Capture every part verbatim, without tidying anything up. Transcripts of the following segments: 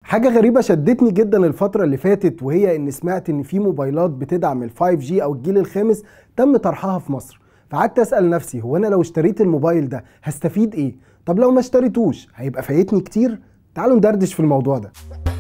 حاجة غريبة شدتني جدا الفترة اللي فاتت، وهي ان سمعت ان في موبايلات بتدعم ال فايف جي او الجيل الخامس تم طرحها في مصر. فقعدت اسأل نفسي، هو انا لو اشتريت الموبايل ده هستفيد ايه؟ طب لو ما اشتريتوش هيبقى فايتني كتير؟ تعالوا ندردش في الموضوع ده.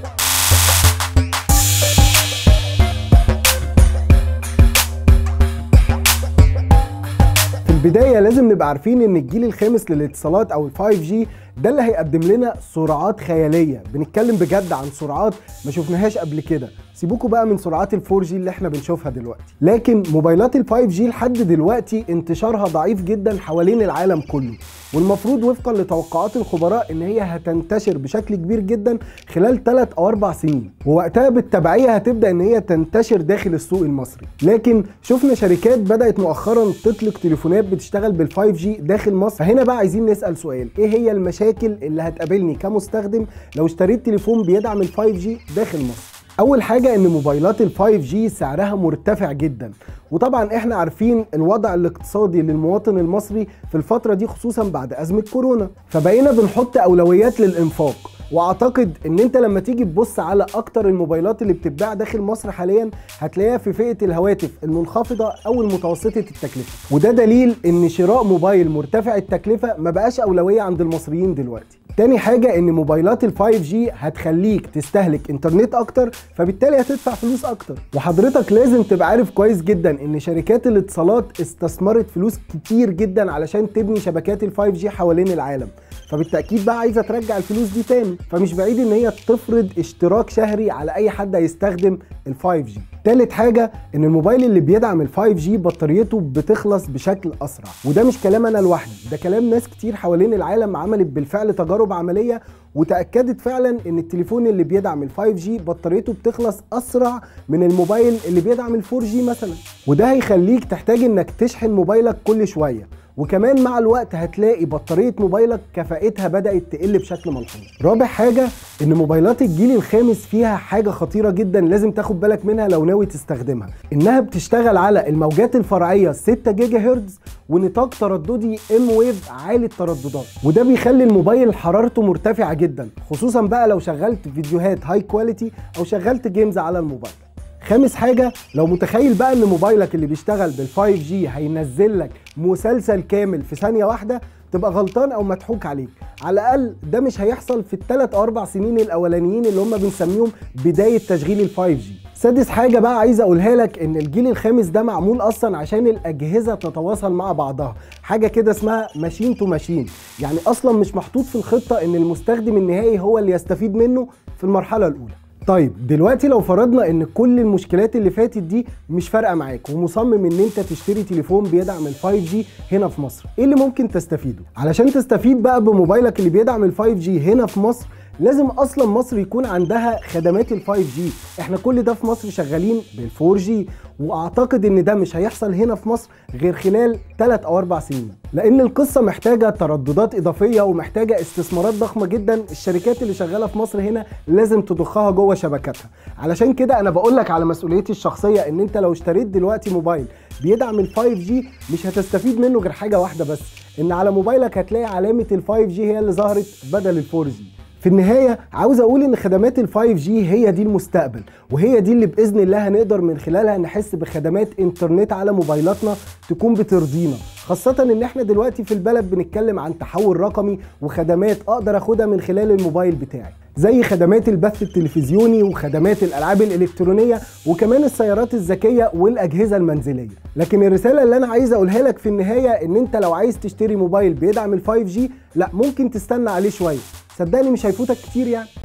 في البداية لازم نبقى عارفين ان الجيل الخامس للاتصالات او ال فايف جي ده اللي هيقدم لنا سرعات خيالية. بنتكلم بجد عن سرعات ما شفناهاش قبل كده، سيبوكوا بقى من سرعات ال فور جي اللي احنا بنشوفها دلوقتي. لكن موبايلات ال فايف جي لحد دلوقتي انتشارها ضعيف جدا حوالين العالم كله، والمفروض وفقا لتوقعات الخبراء ان هي هتنتشر بشكل كبير جدا خلال ثلاث او اربع سنين، ووقتها بالتبعية هتبدأ ان هي تنتشر داخل السوق المصري. لكن شفنا شركات بدأت مؤخرا تطلق تليفونات بتشتغل بال فايف جي داخل مصر. فهنا بقى عايزين نسأل سؤال، ايه هي المشاكل اللي هتقابلني كمستخدم لو اشتريت تليفون بيدعم ال فايف جي داخل مصر؟ اول حاجة ان موبايلات ال فايف جي سعرها مرتفع جدا، وطبعا احنا عارفين الوضع الاقتصادي للمواطن المصري في الفترة دي خصوصا بعد ازمة كورونا، فبقينا بنحط اولويات للانفاق. واعتقد ان انت لما تيجي تبص على اكتر الموبايلات اللي بتتباع داخل مصر حاليا هتلاقيها في فئة الهواتف المنخفضة او المتوسطة التكلفة، وده دليل ان شراء موبايل مرتفع التكلفة ما بقاش اولوية عند المصريين دلوقتي. تاني حاجة ان موبايلات ال فايف جي هتخليك تستهلك انترنت اكتر، فبالتالي هتدفع فلوس اكتر. وحضرتك لازم تبقى عارف كويس جدا ان شركات الاتصالات استثمرت فلوس كتير جدا علشان تبني شبكات ال فايف جي حوالين العالم، فبالتأكيد بقى عايزة ترجع الفلوس دي تاني، فمش بعيد ان هي تفرض اشتراك شهري على اي حد هيستخدم ال فايف جي. تالت حاجة ان الموبايل اللي بيدعم ال فايف جي بطاريته بتخلص بشكل اسرع، وده مش كلام انا لوحدي، ده كلام ناس كتير حوالين العالم عملت بالفعل تجارب عملية وتأكدت فعلا ان التليفون اللي بيدعم ال فايف جي بطاريته بتخلص اسرع من الموبايل اللي بيدعم ال فور جي مثلا، وده هيخليك تحتاج انك تشحن موبايلك كل شوية، وكمان مع الوقت هتلاقي بطارية موبايلك كفاءتها بدأت تقل بشكل ملحوظ. رابع حاجة ان موبايلات الجيل الخامس فيها حاجة خطيرة جدا لازم تاخد بالك منها لو ناوي تستخدمها، انها بتشتغل على الموجات الفرعية ستة جيجا هرتز ونطاق ترددي ام ويف عالي الترددات، وده بيخلي الموبايل حرارته مرتفعة جدا، خصوصا بقى لو شغلت فيديوهات هاي كواليتي او شغلت جيمز على الموبايل. خامس حاجة، لو متخيل بقى ان موبايلك اللي بيشتغل بال فايف جي هينزل لك مسلسل كامل في ثانية واحدة، تبقى غلطان او مضحوك عليك. على الاقل ده مش هيحصل في الثلاث او اربع سنين الاولانيين اللي هم بنسميهم بداية تشغيل ال فايف جي. سادس حاجة بقى عايز اقولها لك، ان الجيل الخامس ده معمول اصلا عشان الاجهزة تتواصل مع بعضها، حاجة كده اسمها ماشين تو ماشين، يعني اصلا مش محطوط في الخطة ان المستخدم النهائي هو اللي يستفيد منه في المرحلة الاولى. طيب دلوقتي لو فرضنا ان كل المشكلات اللي فاتت دي مش فارقه معاك، ومصمم ان انت تشتري تليفون بيدعم ال فايف جي هنا في مصر، ايه اللي ممكن تستفيده؟ علشان تستفيد بقى بموبايلك اللي بيدعم ال فايف جي هنا في مصر لازم اصلا مصر يكون عندها خدمات ال فايف جي. احنا كل ده في مصر شغالين بال فور جي، واعتقد ان ده مش هيحصل هنا في مصر غير خلال ثلاث او اربع سنين، لان القصه محتاجه ترددات اضافيه ومحتاجه استثمارات ضخمه جدا الشركات اللي شغاله في مصر هنا لازم تضخها جوه شبكاتها. علشان كده انا بقول لك على مسؤوليتي الشخصيه ان انت لو اشتريت دلوقتي موبايل بيدعم ال فايف جي مش هتستفيد منه غير حاجه واحده بس، ان على موبايلك هتلاقي علامه ال فايف جي هي اللي ظهرت بدل ال فور جي. في النهاية عاوز اقول ان خدمات ال فايف جي هي دي المستقبل، وهي دي اللي باذن الله هنقدر من خلالها نحس بخدمات انترنت على موبايلاتنا تكون بترضينا، خاصة ان احنا دلوقتي في البلد بنتكلم عن تحول رقمي وخدمات اقدر اخدها من خلال الموبايل بتاعي، زي خدمات البث التلفزيوني وخدمات الالعاب الالكترونية وكمان السيارات الذكية والاجهزة المنزلية. لكن الرسالة اللي انا عايز اقولها لك في النهاية ان انت لو عايز تشتري موبايل بيدعم ال فايف جي لا، ممكن تستنى عليه شوية، صدقني مش هيفوتك كتير يعني.